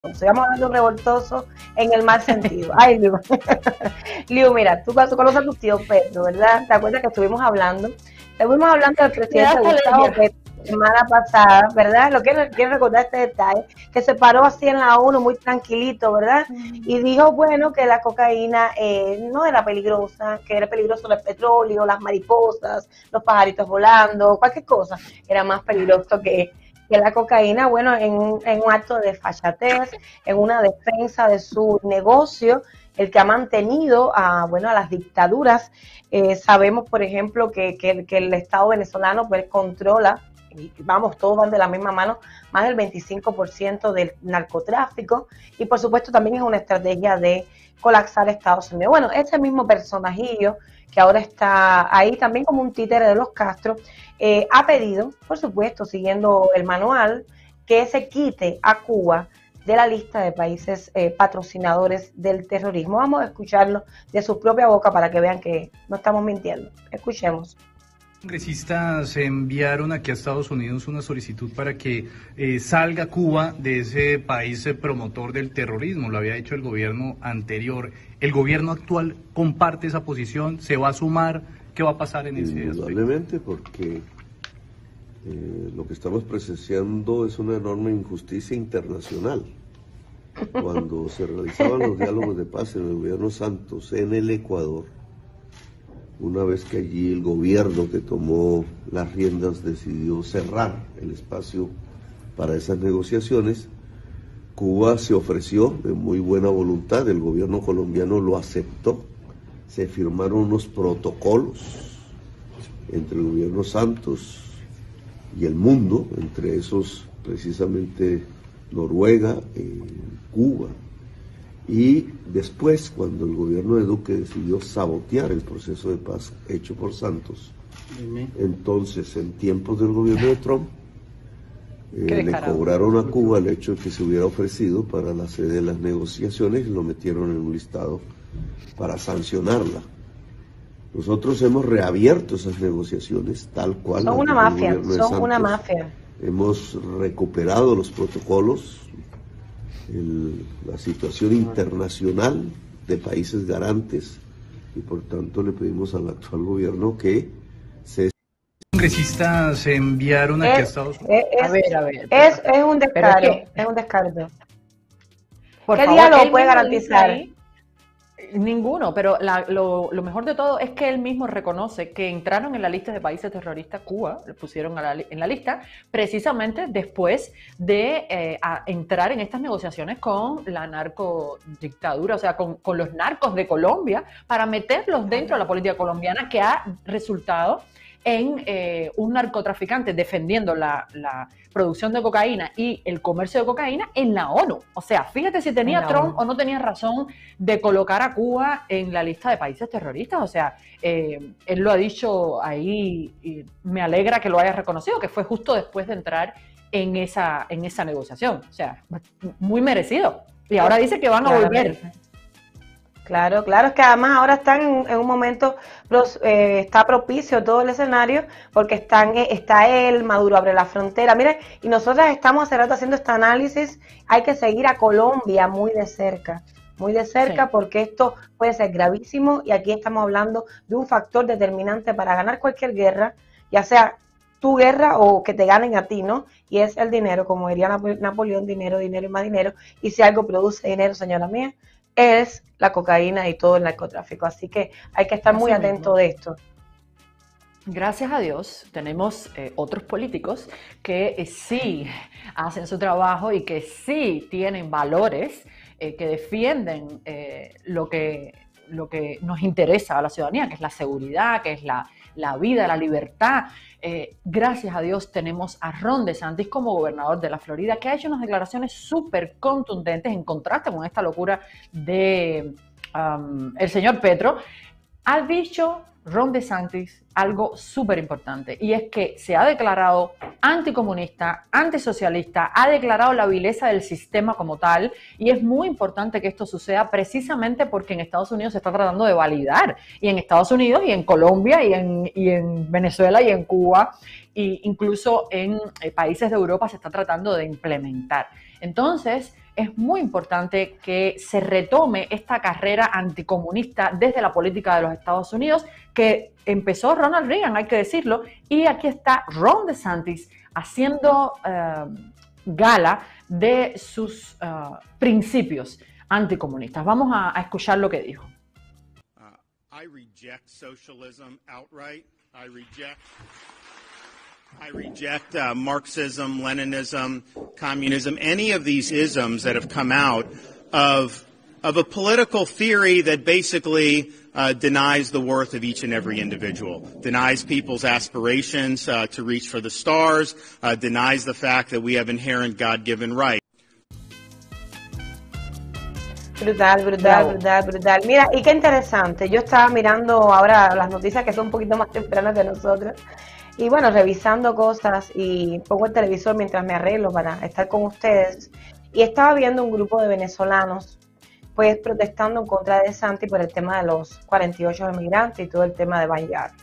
Estamos hablando de un revoltoso en el mal sentido. Ay, Liu. Liu, mira, tú conoces a tu tío Pedro, ¿verdad? ¿Te acuerdas que estuvimos hablando? Estuvimos hablando del presidente Gustavo Petro la semana pasada, ¿verdad? Lo quiero recordar este detalle, que se paró así en la ONU muy tranquilito, ¿verdad? Y dijo, bueno, que la cocaína no era peligrosa, que era peligroso el petróleo, las mariposas, los pajaritos volando, cualquier cosa, era más peligroso que la cocaína, bueno, en un acto de desfachatez, en una defensa de su negocio, el que ha mantenido a las dictaduras. Sabemos, por ejemplo, que el Estado venezolano pues controla, y vamos, todos van de la misma mano, más del 25% del narcotráfico, y por supuesto también es una estrategia de colapsar Estados Unidos. Bueno, ese mismo personajillo que ahora está ahí también como un títere de los Castro, ha pedido, por supuesto, siguiendo el manual, que se quite a Cuba de la lista de países patrocinadores del terrorismo. Vamos a escucharlo de su propia boca para que vean que no estamos mintiendo. Escuchemos. Congresistas enviaron aquí a Estados Unidos una solicitud para que salga Cuba de ese país promotor del terrorismo. Lo había hecho el gobierno anterior. ¿El gobierno actual comparte esa posición? ¿Se va a sumar? ¿Qué va a pasar en ese aspecto? Indudablemente, porque lo que estamos presenciando es una enorme injusticia internacional. Cuando se realizaban los diálogos de paz en el gobierno Santos en el Ecuador, una vez que allí el gobierno que tomó las riendas decidió cerrar el espacio para esas negociaciones, Cuba se ofreció de muy buena voluntad, el gobierno colombiano lo aceptó, se firmaron unos protocolos entre el gobierno Santos y el mundo, entre esos precisamente Noruega, Cuba. Y después, cuando el gobierno de Duque decidió sabotear el proceso de paz hecho por Santos, entonces, en tiempos del gobierno de Trump, le cobraron a Cuba el hecho de que se hubiera ofrecido para la sede de las negociaciones y lo metieron en un listado para sancionarla. Nosotros hemos reabierto esas negociaciones tal cual. Son una mafia, son una mafia. Hemos recuperado los protocolos, la situación internacional de países garantes, y por tanto le pedimos al actual gobierno que se... Congresistas enviaron aquí a Estados Unidos. Es un descaro, es un descaro. ¿Qué diálogo puede garantizar? Ninguno, pero lo mejor de todo es que él mismo reconoce que entraron en la lista de países terroristas. Cuba le pusieron en la lista precisamente después de entrar en estas negociaciones con la narcodictadura, o sea, con los narcos de Colombia, para meterlos dentro de la política colombiana, que ha resultado en un narcotraficante defendiendo la producción de cocaína y el comercio de cocaína en la ONU. O sea, fíjate si tenía Trump o no tenía razón de colocar a Cuba en la lista de países terroristas. O sea, él lo ha dicho ahí y me alegra que lo haya reconocido, que fue justo después de entrar en esa negociación. O sea, muy merecido. Y ahora dice que van a volver. Claro, es que además ahora están en un momento, está propicio todo el escenario, porque está él, Maduro abre la frontera. Miren, y nosotras estamos hace rato haciendo este análisis, hay que seguir a Colombia muy de cerca, sí, porque esto puede ser gravísimo, y aquí estamos hablando de un factor determinante para ganar cualquier guerra, ya sea tu guerra o que te ganen a ti, ¿no? Y es el dinero, como diría Napoleón, dinero, dinero y más dinero, y si algo produce dinero, señora mía, es la cocaína y todo el narcotráfico. Así que hay que estar muy atento de esto. Gracias a Dios tenemos otros políticos que sí hacen su trabajo y que sí tienen valores, que defienden lo que nos interesa a la ciudadanía, que es la seguridad, que es la vida, la libertad. Gracias a Dios tenemos a Ron DeSantis como gobernador de la Florida, que ha hecho unas declaraciones súper contundentes en contraste con esta locura de el señor Petro. Ha dicho Ron DeSantis algo súper importante, y es que se ha declarado anticomunista, antisocialista, ha declarado la vileza del sistema como tal, y es muy importante que esto suceda precisamente porque en Estados Unidos se está tratando de validar, y en Estados Unidos y en Colombia y en Venezuela y en Cuba, e incluso en países de Europa se está tratando de implementar. Entonces, es muy importante que se retome esta carrera anticomunista desde la política de los Estados Unidos, que empezó Ronald Reagan, hay que decirlo, y aquí está Ron DeSantis haciendo gala de sus principios anticomunistas. Vamos a escuchar lo que dijo. I reject socialism outright. I reject Marxism, Leninism, communism, any of these isms that have come out of a political theory that basically denies the worth of each and every individual, denies people's aspirations to reach for the stars, denies the fact that we have inherent God-given rights. Brutal. Mira, y qué interesante. Yo estaba mirando ahora las noticias que son un poquito más tempranas que nosotros. Y bueno, revisando cosas y pongo el televisor mientras me arreglo para estar con ustedes. Y estaba viendo un grupo de venezolanos pues protestando en contra de Santi por el tema de los 48 inmigrantes y todo el tema de Banyar.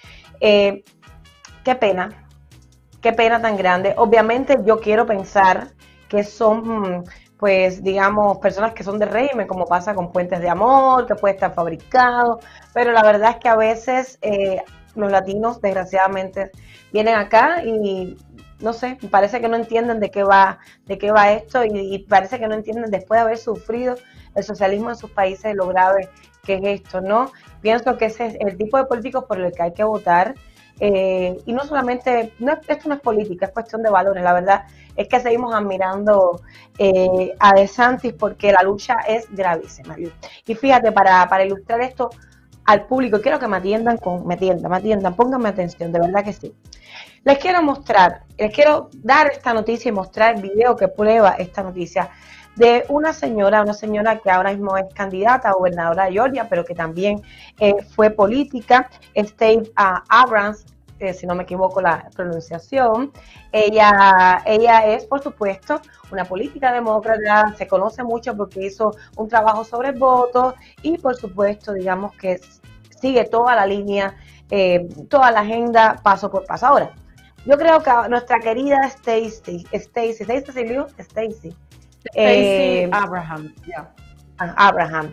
Qué pena tan grande. Obviamente yo quiero pensar que son, pues digamos, personas que son de régimen, como pasa con Puentes de Amor, que puede estar fabricado, pero la verdad es que a veces los latinos, desgraciadamente, vienen acá y no sé, parece que no entienden de qué va esto y parece que no entienden después de haber sufrido el socialismo en sus países lo grave que es esto, ¿no? Pienso que ese es el tipo de políticos por el que hay que votar y no solamente, esto no es política, es cuestión de valores, la verdad es que seguimos admirando a DeSantis porque la lucha es gravísima. Y fíjate, para ilustrar esto al público, quiero que me atiendan, pónganme atención, de verdad que sí. Les quiero dar esta noticia y mostrar el video que prueba esta noticia de una señora que ahora mismo es candidata a gobernadora de Georgia, pero que también fue política, Stacey Abrams, si no me equivoco la pronunciación. Ella es, por supuesto, una política demócrata, se conoce mucho porque hizo un trabajo sobre el voto y, por supuesto, digamos que sigue toda la línea, toda la agenda paso por paso. Ahora, yo creo que nuestra querida Stacey Abraham, Abraham,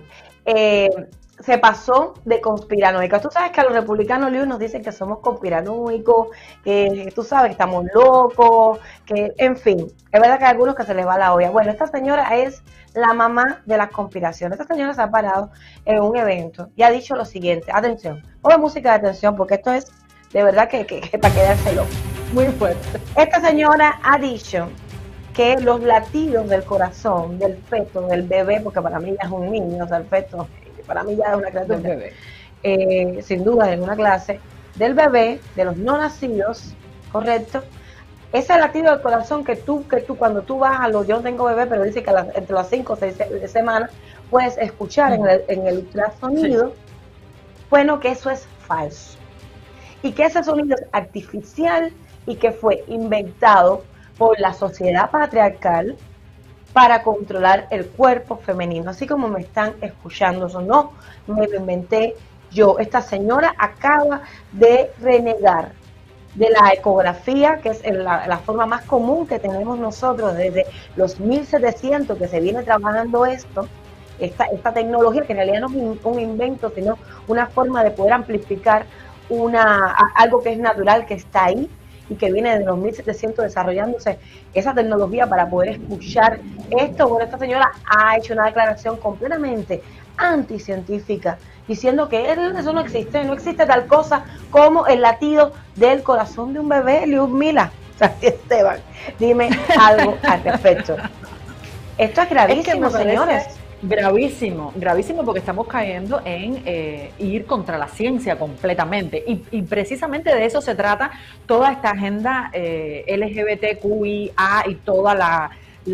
se pasó de conspiranoica. Tú sabes que a los republicanos nos dicen que somos conspiranoicos, que tú sabes que estamos locos, que en fin, es verdad que hay algunos que se les va la olla. Bueno, esta señora es la mamá de las conspiraciones. Esta señora se ha parado en un evento y ha dicho lo siguiente, atención, ponme música de atención porque esto es de verdad que para quedarse loco. Muy fuerte. Esta señora ha dicho que los latidos del corazón, del feto, del bebé, porque para mí ya es un niño, o sea, el feto, para mí ya es una criatura, sin duda, en una clase, del bebé, de los no nacidos, correcto, ese latido del corazón que tú cuando tú vas yo no tengo bebé, pero dice que entre las 5 o 6 semanas puedes escuchar en el ultrasonido, sí. Bueno, que eso es falso. Y que ese sonido es artificial y que fue inventado por la sociedad patriarcal para controlar el cuerpo femenino, así como me están escuchando. Eso no me lo inventé yo. Esta señora acaba de renegar de la ecografía, que es la forma más común que tenemos nosotros desde los 1700 que se viene trabajando esta tecnología, que en realidad no es un invento, sino una forma de poder amplificar algo que es natural, que está ahí y que viene de los 1700 desarrollándose esa tecnología para poder escuchar esto. Bueno, esta señora ha hecho una declaración completamente anticientífica, diciendo que eso no existe tal cosa como el latido del corazón de un bebé. Liudmila, Esteban, dime algo al respecto. Esto es gravísimo, señores. Gravísimo, porque estamos cayendo en ir contra la ciencia completamente y precisamente de eso se trata toda esta agenda LGBTQIA y toda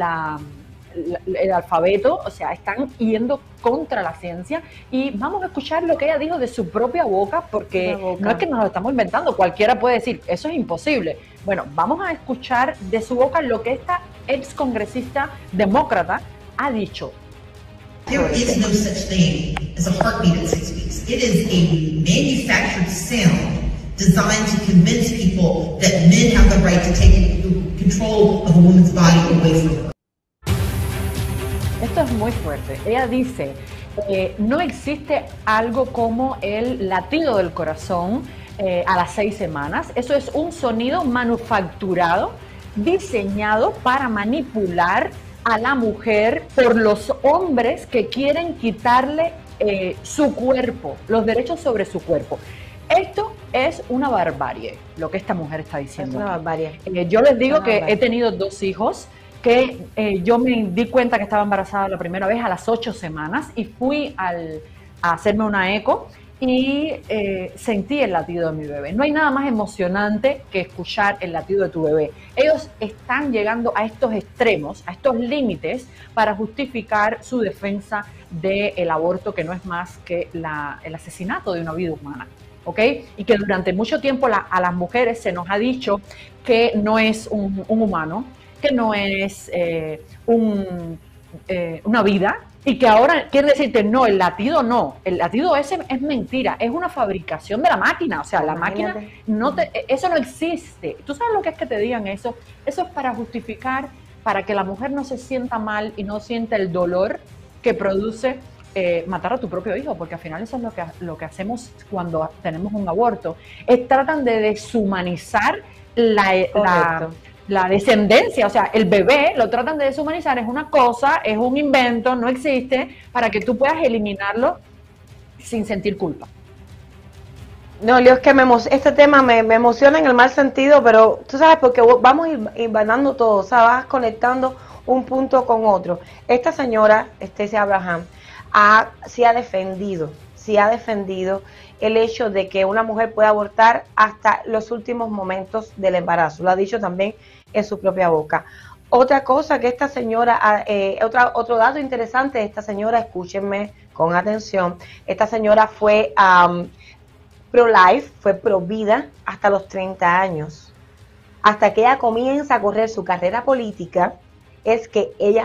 el alfabeto, o sea, están yendo contra la ciencia y vamos a escuchar lo que ella dijo de su propia boca porque no es que nos lo estamos inventando, cualquiera puede decir, eso es imposible. Bueno, vamos a escuchar de su boca lo que esta ex congresista demócrata ha dicho. There is no such thing as a heartbeat at 6 weeks. It is a manufactured sound designed to convince people that men have the right to take control of a woman's body away from her. Esto es muy fuerte. Ella dice, no existe algo como el latido del corazón a las 6 semanas. Eso es un sonido manufacturado, diseñado para manipular a la mujer por los hombres que quieren quitarle su cuerpo, los derechos sobre su cuerpo. Esto es una barbarie, lo que esta mujer está diciendo. Es una barbarie. Yo les digo que he tenido 2 hijos, que yo me di cuenta que estaba embarazada la primera vez a las 8 semanas y fui a hacerme una eco y sentí el latido de mi bebé. No hay nada más emocionante que escuchar el latido de tu bebé. Ellos están llegando a estos extremos, a estos límites para justificar su defensa del aborto, que no es más que el asesinato de una vida humana. ¿Ok? Y que durante mucho tiempo a las mujeres se nos ha dicho que no es un humano, que no es una vida, y que ahora quiere decirte, no, el latido ese es mentira, es una fabricación de la máquina, o sea, la máquina, eso no existe. ¿Tú sabes lo que es que te digan eso? Eso es para justificar, para que la mujer no se sienta mal y no sienta el dolor que produce matar a tu propio hijo, porque al final eso es lo que hacemos cuando tenemos un aborto. Tratan de deshumanizar la descendencia, o sea, el bebé lo tratan de deshumanizar, es una cosa, es un invento, no existe, para que tú puedas eliminarlo sin sentir culpa. No, Leo, es que este tema me emociona en el mal sentido, pero tú sabes, porque vamos invadiendo todo, o sea, vas conectando un punto con otro. Esta señora, Stacey Abraham, sí ha defendido el hecho de que una mujer puede abortar hasta los últimos momentos del embarazo. Lo ha dicho también en su propia boca. Otra cosa que esta señora, otro dato interesante de esta señora, escúchenme con atención, esta señora fue pro-life, fue pro-vida hasta los 30 años. Hasta que ella comienza a correr su carrera política, es que ella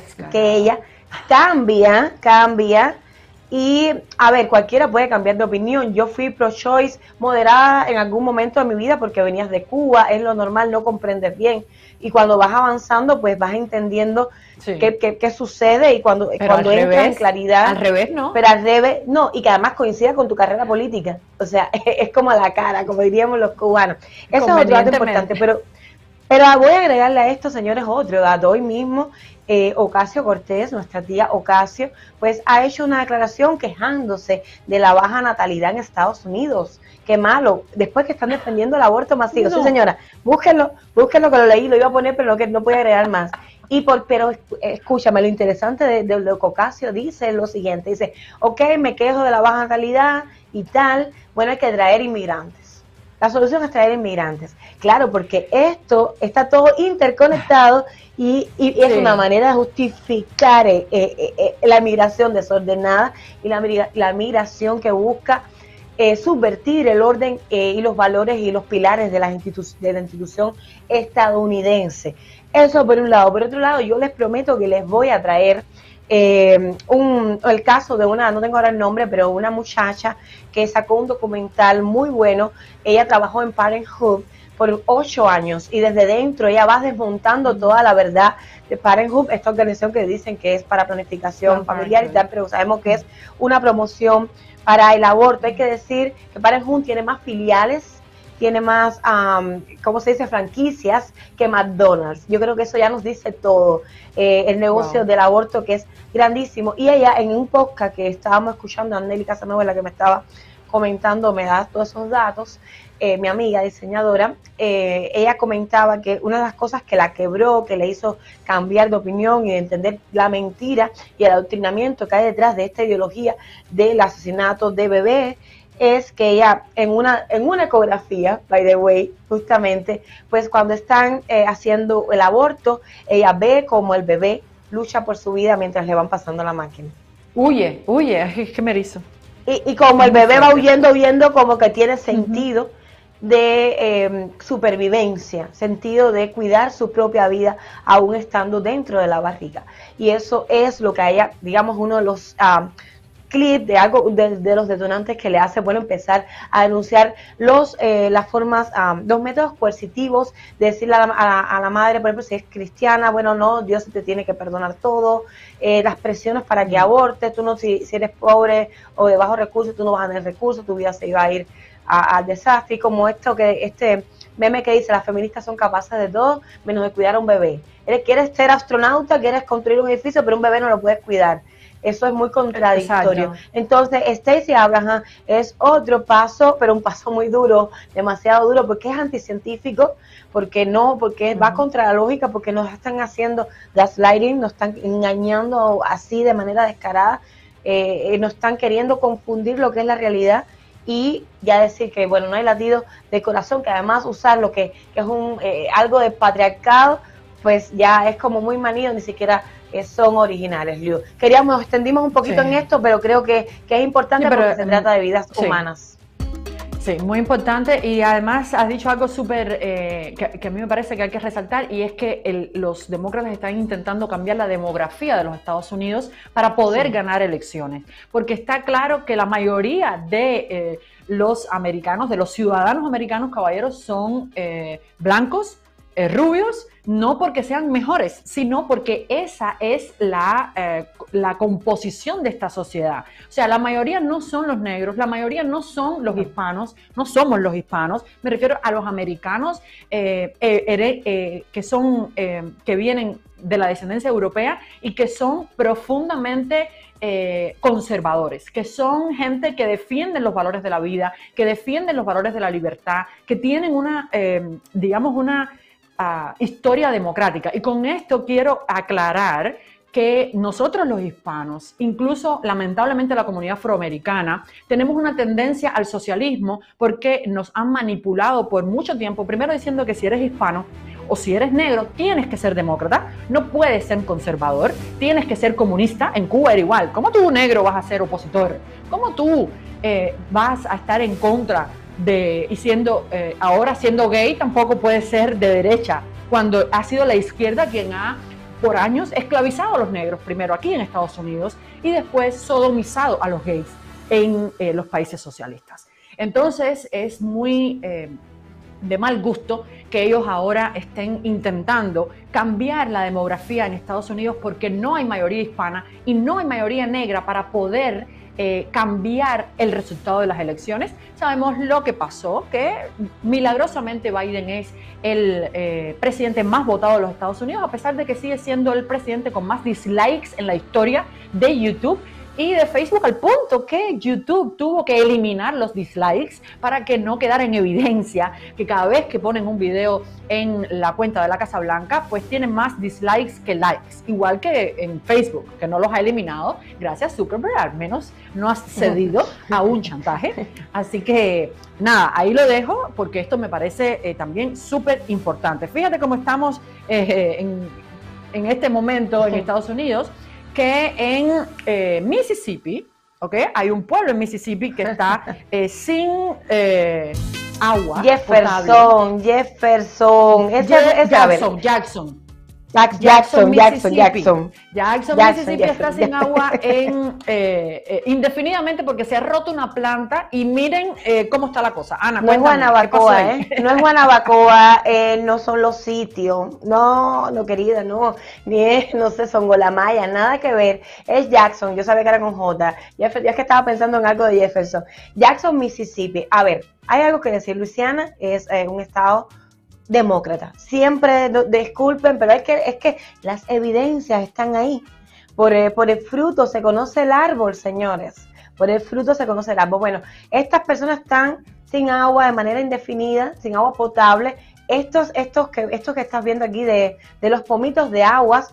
cambia. Y, a ver, cualquiera puede cambiar de opinión. Yo fui pro-choice moderada en algún momento de mi vida porque venías de Cuba, es lo normal, no comprendes bien. Y cuando vas avanzando, pues vas entendiendo qué sucede y cuando entras en claridad. Al revés, ¿no? Pero al revés, no, y que además coincida con tu carrera política. O sea, es como a la cara, como diríamos los cubanos. Eso es otro dato importante, pero voy a agregarle a esto, señores, otro dato. Hoy mismo Ocasio Cortez, nuestra tía Ocasio, pues ha hecho una declaración quejándose de la baja natalidad en Estados Unidos. Qué malo, después que están defendiendo el aborto masivo. No. Sí, señora, búsquenlo que lo leí, lo iba a poner, pero no podía agregar más. Pero escúchame, lo interesante de lo que Ocasio dice es lo siguiente, dice, ok, me quejo de la baja natalidad y tal, bueno, hay que traer inmigrantes. La solución es traer inmigrantes. Claro, porque esto está todo interconectado y es una manera de justificar la migración desordenada y la migración que busca subvertir el orden y los valores y los pilares de la institución estadounidense. Eso por un lado. Por otro lado, yo les prometo que les voy a traer el caso de no tengo ahora el nombre, pero una muchacha que sacó un documental muy bueno. Ella trabajó en Parenthood por 8 años y desde dentro ella va desmontando toda la verdad de Parenthood, esta organización que dicen que es para planificación familiar y tal, pero sabemos que es una promoción para el aborto. Hay que decir que Parenthood tiene más filiales, tiene más, ¿cómo se dice?, franquicias que McDonald's. Yo creo que eso ya nos dice todo. El negocio del aborto, que es grandísimo. Y ella, en un podcast que estábamos escuchando, Anneli Casanova, la que me estaba comentando, me da todos esos datos, mi amiga diseñadora, ella comentaba que una de las cosas que la quebró, que le hizo cambiar de opinión y de entender la mentira y el adoctrinamiento que hay detrás de esta ideología del asesinato de bebés, es que ella en una ecografía, by the way, justamente, pues cuando están haciendo el aborto, ella ve como el bebé lucha por su vida mientras le van pasando la máquina. Huye, es que me erizo. Y como el bebé va huyendo, viendo como que tiene sentido de supervivencia, sentido de cuidar su propia vida aún estando dentro de la barriga. Y eso es lo que a ella, digamos, uno de los clip de algo de los detonantes que le hace, bueno, empezar a denunciar las formas, los métodos coercitivos de decirle a la madre, por ejemplo, si es cristiana, bueno, no, Dios te tiene que perdonar todo, las presiones para que abortes, tú no, si eres pobre o de bajos recursos, tú no vas a tener recursos, tu vida se iba a ir al desastre, y como este meme que dice, las feministas son capaces de todo, menos de cuidar a un bebé. Quieres ser astronauta, quieres construir un edificio, pero un bebé no lo puedes cuidar. Eso es muy contradictorio. Exacto. Entonces, Stacey Abrams es otro paso, pero un paso muy duro, demasiado duro, porque es anticientífico, porque va contra la lógica, porque nos están haciendo gaslighting, nos están engañando así de manera descarada, nos están queriendo confundir lo que es la realidad, y ya decir que, bueno, no hay latido de corazón, que además usar lo que es algo de patriarcado, pues ya es como muy manido, ni siquiera son originales, Liu. Extendimos un poquito en esto, pero creo que es importante porque se trata de vidas humanas. Sí, muy importante, y además has dicho algo súper que a mí me parece que hay que resaltar, y es que los demócratas están intentando cambiar la demografía de los Estados Unidos para poder ganar elecciones, porque está claro que la mayoría de los americanos, de los ciudadanos americanos, caballeros, son blancos, rubios, no porque sean mejores, sino porque esa es la composición de esta sociedad. O sea, la mayoría no son los negros, la mayoría no son los hispanos, no somos los hispanos, me refiero a los americanos que vienen de la descendencia europea y que son profundamente conservadores, que son gente que defienden los valores de la vida, que defienden los valores de la libertad, que tienen una historia democrática. Y con esto quiero aclarar que nosotros los hispanos, incluso lamentablemente la comunidad afroamericana, tenemos una tendencia al socialismo porque nos han manipulado por mucho tiempo, primero diciendo que si eres hispano o si eres negro tienes que ser demócrata, no puedes ser conservador, tienes que ser comunista. En Cuba era igual. ¿Cómo tú, negro, vas a ser opositor? ¿Cómo tú vas a estar en contra ahora siendo gay tampoco puede ser de derecha, cuando ha sido la izquierda quien ha por años esclavizado a los negros, primero aquí en Estados Unidos y después sodomizado a los gays en los países socialistas? Entonces es muy de mal gusto que ellos ahora estén intentando cambiar la demografía en Estados Unidos, porque no hay mayoría hispana y no hay mayoría negra para poder cambiar el resultado de las elecciones. Sabemos lo que pasó, que milagrosamente Biden es el presidente más votado de los Estados Unidos, a pesar de que sigue siendo el presidente con más dislikes en la historia de YouTube y de Facebook, al punto que YouTube tuvo que eliminar los dislikes para que no quedara en evidencia que cada vez que ponen un video en la cuenta de la Casa Blanca, pues tienen más dislikes que likes, igual que en Facebook, que no los ha eliminado, gracias a Zuckerberg, al menos no ha cedido a un chantaje. Así que nada, ahí lo dejo, porque esto me parece también súper importante. Fíjate cómo estamos en este momento en Estados Unidos, que en Mississippi, ¿okay? Hay un pueblo en Mississippi que está sin agua Jefferson, potable. Jackson, Mississippi está sin agua indefinidamente porque se ha roto una planta, y miren cómo está la cosa. Ana, no es Guanabacoa, no es Guanabacoa, no son los sitios, no, querida, no, ni es, no sé, Songolamaya, nada que ver, es Jackson. Yo sabía que era con J, yo es que estaba pensando en algo de Jefferson. Jackson, Mississippi. A ver, hay algo que decir. Luisiana es un estado demócrata. Siempre, disculpen, pero es que las evidencias están ahí. Por el fruto se conoce el árbol, señores. Por el fruto se conoce el árbol. Bueno, estas personas están sin agua de manera indefinida, sin agua potable. Estos que estás viendo aquí de los pomitos de agua,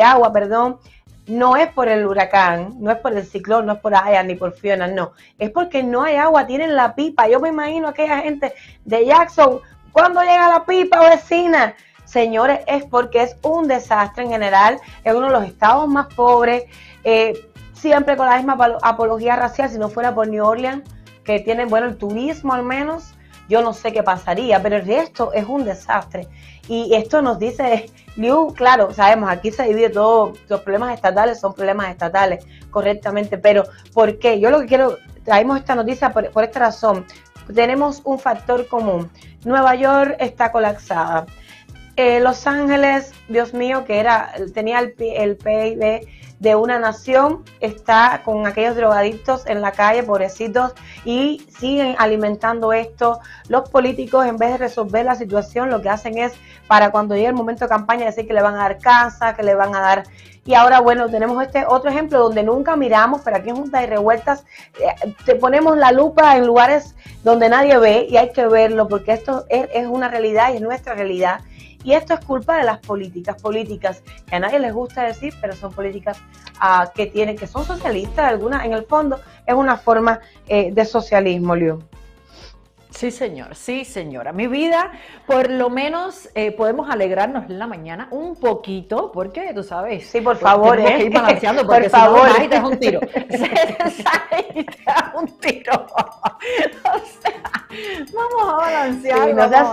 no es por el huracán, no es por el ciclón, no es por Ian ni por Fiona, no. Es porque no hay agua, tienen la pipa. Yo me imagino a aquella gente de Jackson, ¿cuándo llega la pipa, vecina? Señores, es porque es un desastre en general. Es uno de los estados más pobres, siempre con la misma apología racial. Si no fuera por New Orleans, que tiene, bueno, el turismo al menos, yo no sé qué pasaría, pero el resto es un desastre. Y esto nos dice, Liu, claro, sabemos, aquí se divide todo, los problemas estatales son problemas estatales, correctamente, pero ¿por qué? Yo lo que quiero, traemos esta noticia por esta razón. Tenemos un factor común. Nueva York está colapsada. Los Ángeles, Dios mío, que tenía el PIB de una nación, está con aquellos drogadictos en la calle, pobrecitos, y siguen alimentando esto. Los políticos, en vez de resolver la situación, lo que hacen es, para cuando llegue el momento de campaña, decir que le van a dar casa, que le van a dar... Y ahora, bueno, tenemos este otro ejemplo donde nunca miramos, pero aquí en Juntas y Revueltas te ponemos la lupa en lugares donde nadie ve, y hay que verlo, porque esto es una realidad y es nuestra realidad. Y esto es culpa de las políticas que a nadie les gusta decir, pero son políticas que son socialistas, algunas en el fondo es una forma de socialismo, Liu. Sí, señor, sí, señora. Mi vida, por lo menos podemos alegrarnos en la mañana un poquito, porque tú sabes. Sí, por favor, tenemos que ir balanceando, porque por favor. Si no, te das un tiro. Te das un tiro. O sea, vamos a balancear. Sí, no se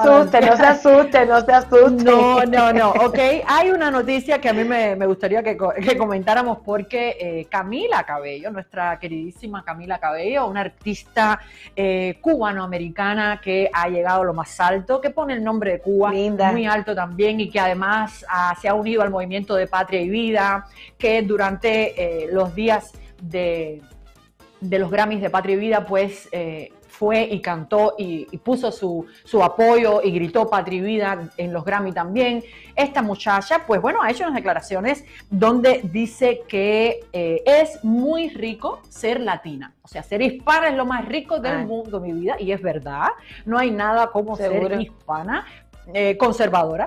asusten. No. Ok, hay una noticia que a mí me gustaría que comentáramos, porque Camila Cabello, nuestra queridísima Camila Cabello, una artista cubanoamericana que ha llegado a lo más alto, que pone el nombre de Cuba muy alto también, y que además se ha unido al movimiento de Patria y Vida, que durante los días de los Grammys de Patria y Vida, pues fue y cantó y puso su apoyo y gritó Patria y Vida en los Grammy también. Esta muchacha, pues bueno, ha hecho unas declaraciones donde dice que es muy rico ser latina. O sea, ser hispana es lo más rico del mundo, mi vida, y es verdad. No hay nada como ser hispana, conservadora.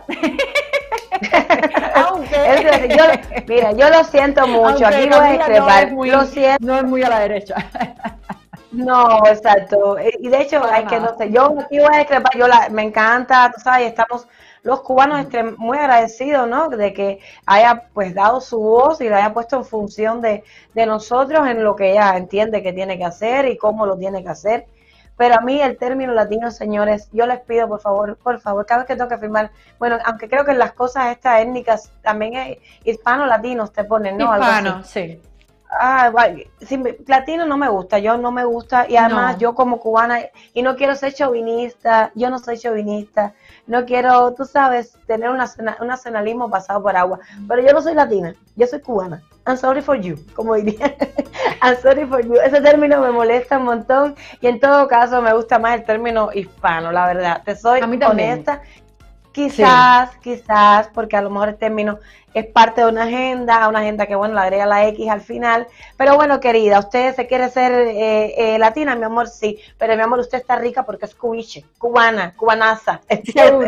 Yo lo siento mucho, aquí voy a discrepar, no es muy a la derecha. No, exacto, y de hecho yo aquí voy a discrepar, me encanta, tú sabes, estamos los cubanos muy agradecidos, ¿no? De que haya pues dado su voz y la haya puesto en función de nosotros en lo que ella entiende que tiene que hacer y cómo lo tiene que hacer. Pero a mí el término latino, señores, yo les pido por favor, cada vez que tengo que firmar, bueno, aunque creo que en las cosas estas étnicas también hay hispano-latinos te ponen, ¿no? Hispano, sí. Sí, latino no me gusta, y además yo como cubana, y no quiero ser chauvinista, yo no soy chauvinista, no quiero, tú sabes, tener un nacionalismo pasado por agua, pero yo no soy latina, yo soy cubana. I'm sorry for you, como diría. I'm sorry for you. Ese término me molesta un montón, y en todo caso me gusta más el término hispano, la verdad. Te soy honesta. Quizás, porque a lo mejor el término es parte de una agenda que, bueno, le agrega la X al final. Pero bueno, querida, usted se quiere ser latina, mi amor, sí. Pero mi amor, usted está rica porque es cubiche, cubanaza. Seguro.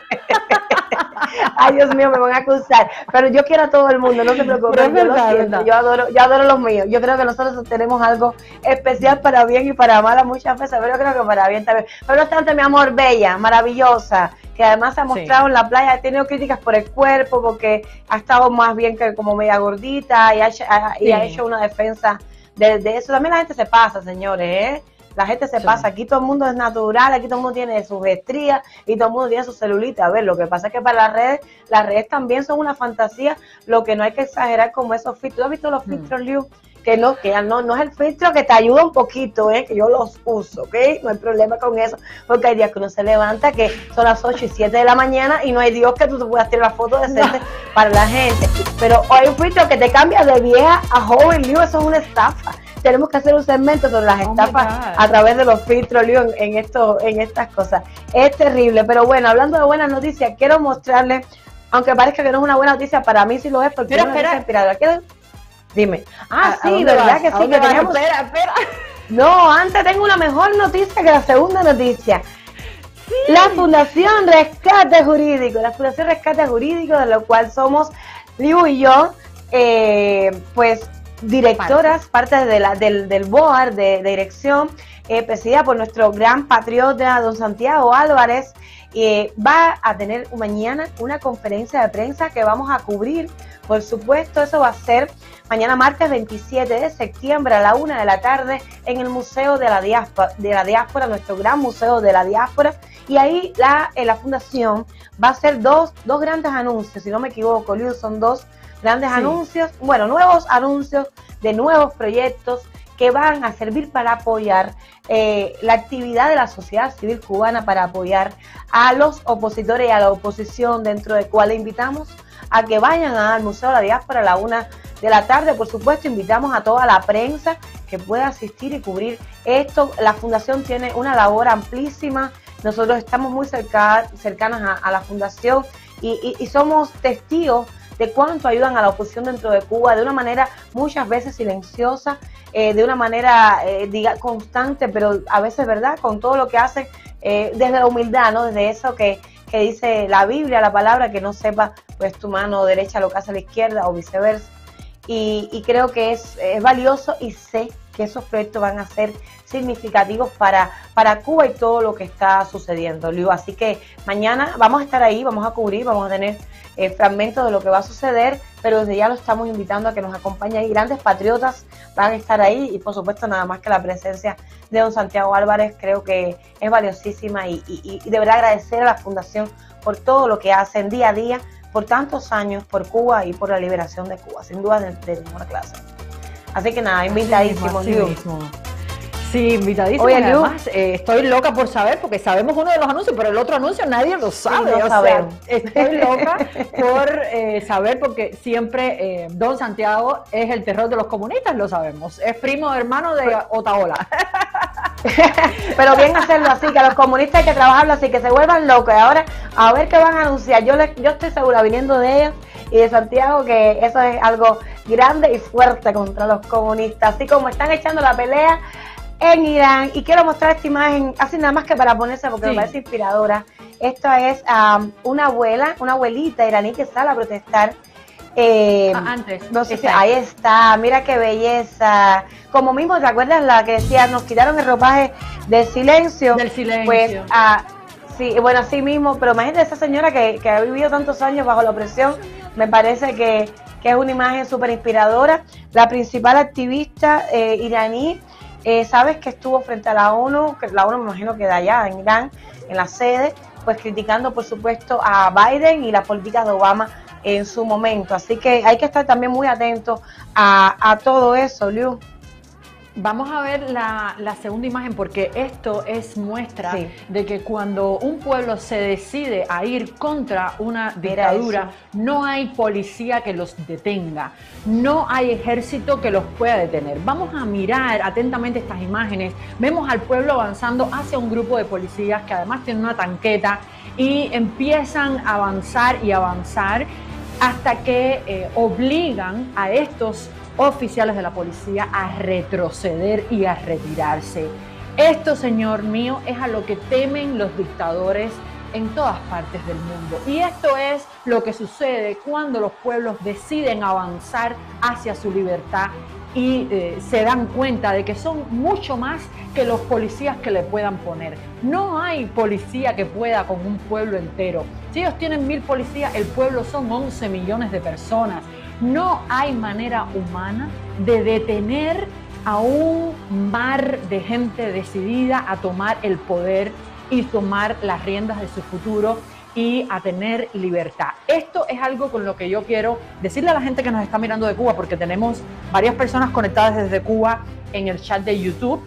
Ay, Dios mío, me van a acusar. Pero yo quiero a todo el mundo, no se preocupen. Yo adoro los míos. Yo creo que nosotros tenemos algo especial para bien y para mal muchas veces, pero yo creo que para bien también. Pero no obstante, mi amor, bella, maravillosa, que además se ha mostrado en la playa, ha tenido críticas por el cuerpo, porque ha estado más bien que como media gordita, y ha hecho una defensa de eso. También la gente se pasa, señores, ¿eh? La gente se pasa, aquí todo el mundo es natural, aquí todo el mundo tiene sus estrías y todo el mundo tiene su celulita. A ver, lo que pasa es que para las redes también son una fantasía, lo que no hay que exagerar como esos filtros. ¿Tú has visto los filtros, Liu? Que no es el filtro que te ayuda un poquito, que yo los uso, ¿ok? No hay problema con eso, porque hay días que uno se levanta, que son las 8 y 7 de la mañana y no hay Dios que tú te puedas tirar la foto decente para la gente. Pero hay un filtro que te cambia de vieja a joven, Liu, eso es una estafa. Tenemos que hacer un segmento sobre las estafas a través de los filtros, Liu, en estas cosas. Es terrible, pero bueno, hablando de buenas noticias, quiero mostrarles, aunque parezca que no es una buena noticia, para mí sí lo es, porque es una noticia inspiradora. Dime. Sí, verdad que sí, que teníamos... Espera. No, antes tengo una mejor noticia que la segunda noticia. Sí. La Fundación Rescate Jurídico, de la cual somos Liu y yo, pues directoras, parte del board de dirección, presidida por nuestro gran patriota, don Santiago Álvarez. va a tener mañana una conferencia de prensa que vamos a cubrir. Por supuesto, eso va a ser mañana martes 27 de septiembre a la 1 de la tarde en el Museo de la Diáspora, nuestro gran Museo de la Diáspora. Y ahí la Fundación va a hacer dos grandes anuncios, si no me equivoco, Liu, son dos grandes anuncios, bueno, nuevos anuncios de nuevos proyectos que van a servir para apoyar la actividad de la sociedad civil cubana, para apoyar a los opositores y a la oposición, dentro de cual le invitamos a que vayan al Museo de la Diáspora a la 1 de la tarde. Por supuesto, invitamos a toda la prensa que pueda asistir y cubrir esto. La Fundación tiene una labor amplísima. Nosotros estamos muy cercanas a la Fundación y somos testigos de cuánto ayudan a la oposición dentro de Cuba, de una manera muchas veces silenciosa, de una manera constante, pero a veces, ¿verdad?, con todo lo que hacen desde la humildad, ¿no? Desde eso que dice la Biblia, la palabra, que no sepa pues tu mano derecha lo que hace la izquierda o viceversa. Y creo que es valioso, y sé que esos proyectos van a ser significativos para Cuba y todo lo que está sucediendo, Liu. Así que mañana vamos a estar ahí, vamos a cubrir, vamos a tener fragmentos de lo que va a suceder, pero desde ya lo estamos invitando a que nos acompañe ahí. Grandes patriotas van a estar ahí, y por supuesto nada más que la presencia de don Santiago Álvarez creo que es valiosísima, y de verdad agradecer a la Fundación por todo lo que hacen día a día, por tantos años, por Cuba y por la liberación de Cuba, sin duda de ninguna clase. Así que nada, invitadísimos, Liu. Sí, invitadísimo. Oye, además, estoy loca por saber, porque sabemos uno de los anuncios, pero el otro anuncio nadie lo sabe. Sí, no sabemos. Estoy loca por saber, porque siempre don Santiago es el terror de los comunistas, lo sabemos. Es primo hermano de Otaola. Pero bien hacerlo así, que a los comunistas hay que trabajarlo así, que se vuelvan locos. Y ahora, a ver qué van a anunciar. Yo estoy segura, viniendo de ellos y de Santiago, que eso es algo grande y fuerte contra los comunistas. Así como están echando la pelea en Irán. Y quiero mostrar esta imagen, así nada más que para ponerse, porque me parece inspiradora. Esto es una abuelita iraní que sale a protestar. Antes. No sé si, ahí está, mira qué belleza. Como mismo, ¿te acuerdas la que decía, nos quitaron el ropaje del silencio? Del silencio. Pues, sí, bueno, así mismo, pero imagínate esa señora que ha vivido tantos años bajo la opresión. Me parece que es una imagen súper inspiradora. La principal activista iraní, sabes que estuvo frente a la ONU, que la ONU me imagino que de allá en Irán, en la sede, pues criticando por supuesto a Biden y las políticas de Obama en su momento. Así que hay que estar también muy atentos a todo eso, Liu. Vamos a ver la segunda imagen, porque esto es muestra de que cuando un pueblo se decide a ir contra una dictadura, no hay policía que los detenga, no hay ejército que los pueda detener. Vamos a mirar atentamente estas imágenes. Vemos al pueblo avanzando hacia un grupo de policías que además tienen una tanqueta, y empiezan a avanzar y avanzar hasta que obligan a estos oficiales de la policía a retroceder y a retirarse. Esto, señor mío, es a lo que temen los dictadores en todas partes del mundo. Y esto es lo que sucede cuando los pueblos deciden avanzar hacia su libertad y se dan cuenta de que son mucho más que los policías que le puedan poner. No hay policía que pueda con un pueblo entero. Si ellos tienen 1000 policías, el pueblo son 11 millones de personas. No hay manera humana de detener a un mar de gente decidida a tomar el poder y tomar las riendas de su futuro y a tener libertad. Esto es algo con lo que yo quiero decirle a la gente que nos está mirando de Cuba, porque tenemos varias personas conectadas desde Cuba en el chat de YouTube.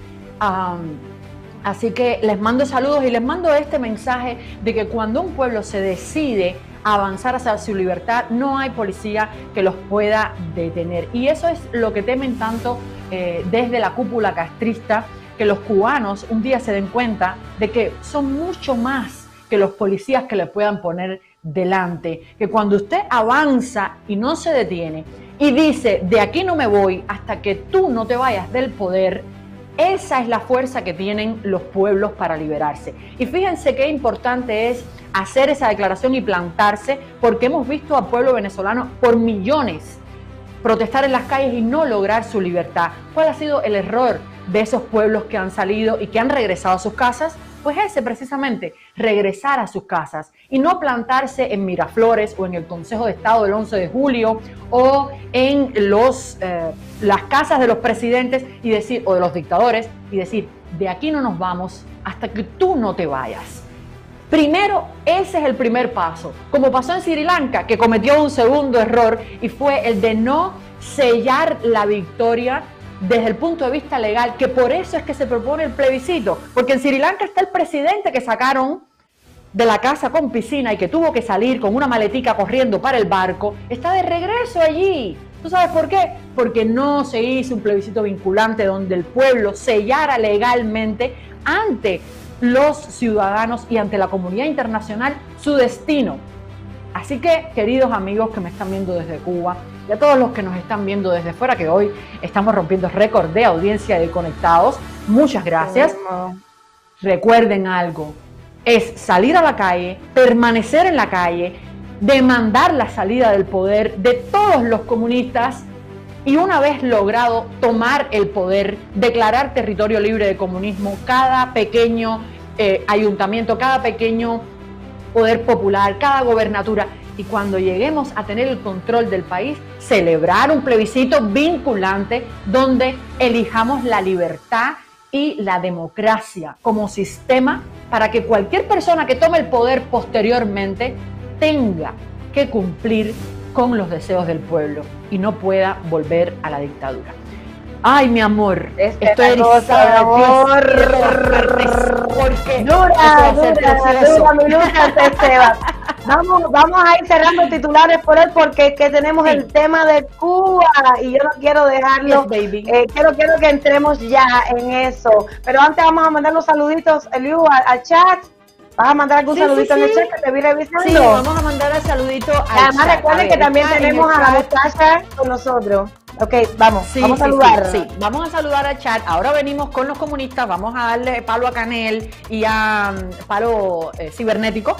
Así que les mando saludos y les mando este mensaje de que cuando un pueblo se decide avanzar hacia su libertad, no hay policía que los pueda detener. Y eso es lo que temen tanto desde la cúpula castrista, que los cubanos un día se den cuenta de que son mucho más que los policías que le puedan poner delante, que cuando usted avanza y no se detiene y dice, de aquí no me voy hasta que tú no te vayas del poder, esa es la fuerza que tienen los pueblos para liberarse. Y fíjense qué importante es hacer esa declaración y plantarse, porque hemos visto al pueblo venezolano por millones protestar en las calles y no lograr su libertad. ¿Cuál ha sido el error de esos pueblos que han salido y que han regresado a sus casas? Pues ese precisamente, regresar a sus casas y no plantarse en Miraflores o en el Consejo de Estado del 11 de julio o en las casas de los presidentes y decir, o de los dictadores, y decir, de aquí no nos vamos hasta que tú no te vayas. Primero, ese es el primer paso, como pasó en Sri Lanka, que cometió un segundo error y fue el de no sellar la victoria desde el punto de vista legal, que por eso es que se propone el plebiscito, porque en Sri Lanka está el presidente que sacaron de la casa con piscina y que tuvo que salir con una maletica corriendo para el barco, está de regreso allí. ¿Tú sabes por qué? Porque no se hizo un plebiscito vinculante donde el pueblo sellara legalmente ante los ciudadanos y ante la comunidad internacional su destino. Así que, queridos amigos que me están viendo desde Cuba y a todos los que nos están viendo desde fuera, que hoy estamos rompiendo récord de audiencia de conectados, muchas gracias. Recuerden algo, es salir a la calle, permanecer en la calle, demandar la salida del poder de todos los comunistas y una vez logrado tomar el poder, declarar territorio libre de comunismo, cada pequeño ayuntamiento, cada pequeño poder popular, cada gobernatura, y cuando lleguemos a tener el control del país, celebrar un plebiscito vinculante donde elijamos la libertad y la democracia como sistema para que cualquier persona que tome el poder posteriormente tenga que cumplir con los deseos del pueblo y no pueda volver a la dictadura. Ay, mi amor, estoy erizada, amor. Porque dura, mi lucha, Esteban. Vamos a ir cerrando titulares por él porque que tenemos el tema de Cuba y yo no quiero dejarlo. Yes, baby. Quiero que entremos ya en eso. Pero antes vamos a mandar los saluditos, Eliu, al chat. ¿Vas a mandar algún saludito en el chat que te vi revisando? Sí, vamos a mandar el saludito al chat. Además, recuerden que también tenemos a la muchacha con nosotros. Ok, vamos a saludar. Sí, vamos a saludar al chat. Ahora venimos con los comunistas, vamos a darle palo a Canel y a palo cibernético,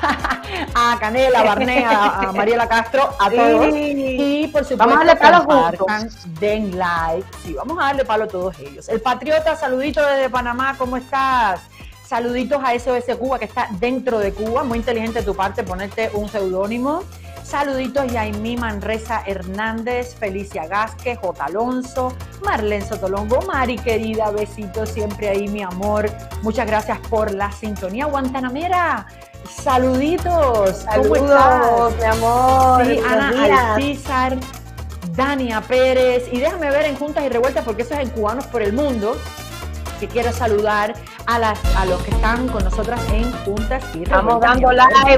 a Canel, a Barné, a Mariela Castro, a todos. Y por supuesto, vamos a darle palo compartan, den like. Sí, vamos a darle palo a todos ellos. El Patriota, saludito desde Panamá, ¿cómo estás? Saluditos a SOS Cuba, que está dentro de Cuba. Muy inteligente de tu parte ponerte un seudónimo. Saluditos Yaimí Manresa Hernández, Felicia Gasque, J. Alonso, Marlene Sotolongo, Mari querida, besitos siempre ahí, mi amor. Muchas gracias por la sintonía. Guantanamera, saluditos. Saludos, mi amor. Sí, Ana Alcízar, Dania Pérez. Y déjame ver en Juntas y Revueltas, porque eso es en Cubanos por el Mundo, que quiero saludar a los que están con nosotras en Juntas y Revueltas. Vamos dando like,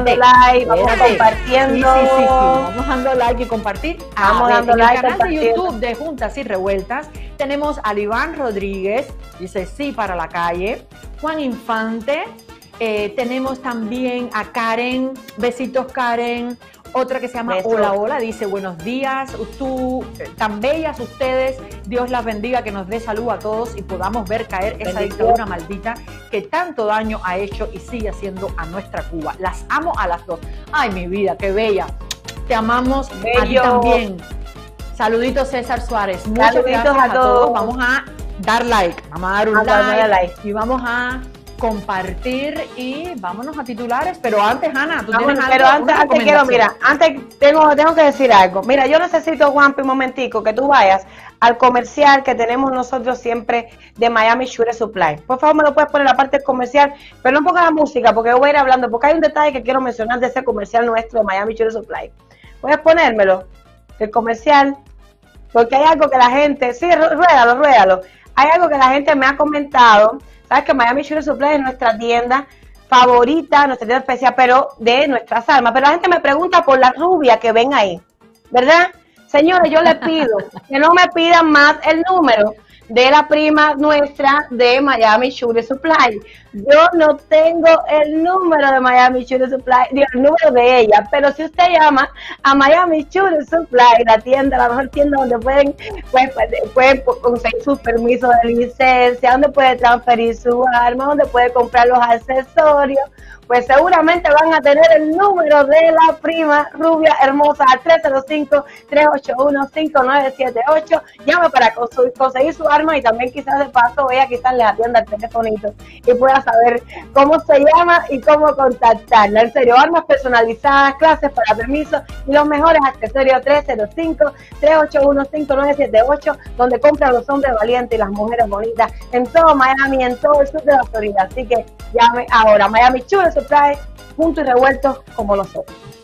vamos compartiendo. Sí, vamos dando like y compartir. Vamos dando like. En el canal de YouTube de Juntas y Revueltas tenemos a Iván Rodríguez, dice sí para la calle. Juan Infante, tenemos también a Karen, besitos Karen. Otra que se llama Hola Hola, dice buenos días, tan bellas ustedes, Dios las bendiga, que nos dé salud a todos y podamos ver caer esa dictadura maldita que tanto daño ha hecho y sigue haciendo a nuestra Cuba. Las amo a las dos. Ay, mi vida, qué bella. Te amamos a ti también. Saluditos César Suárez. Muchas gracias a todos. Vamos a dar like, vamos a dar un like y vamos a compartir y vámonos a titulares, pero antes, Ana, tú tienes algo. Pero antes quiero, mira, antes tengo que decir algo. Mira, yo necesito, Juanpi, un momentico, que tú vayas al comercial que tenemos nosotros siempre de Miami Shooter Supply. Por favor, me lo puedes poner en la parte comercial, pero no pongas la música, porque yo voy a ir hablando, porque hay un detalle que quiero mencionar de ese comercial nuestro de Miami Shooter Supply. ¿Puedes ponérmelo? El comercial, porque hay algo que la gente, sí, ruédalo. Hay algo que la gente me ha comentado. Sabes que Miami Shooter Supply es nuestra tienda favorita, nuestra tienda especial, pero de nuestras almas. Pero la gente me pregunta por la rubia que ven ahí, ¿verdad? Señores, yo les pido que no me pidan más el número de la prima nuestra de Miami Shooter Supply. Yo no tengo el número de Miami Shooter Supply, ni el número de ella, pero si usted llama a Miami Shooter Supply, la mejor tienda donde pueden conseguir sus permisos de licencia, donde puede transferir su arma, donde puede comprar los accesorios, pues seguramente van a tener el número de la prima rubia hermosa al 305-381-5978. Llame para conseguir su arma y también quizás de paso ella quizás les atienda el telefonito y pueda saber cómo se llama y cómo contactarla. En serio, armas personalizadas, clases para permiso y los mejores accesorios. 305-381-5978, donde compran los hombres valientes y las mujeres bonitas en todo Miami, en todo el sur de la Florida. Así que llame ahora. Miami Chulo Supply, juntos y revueltos como nosotros.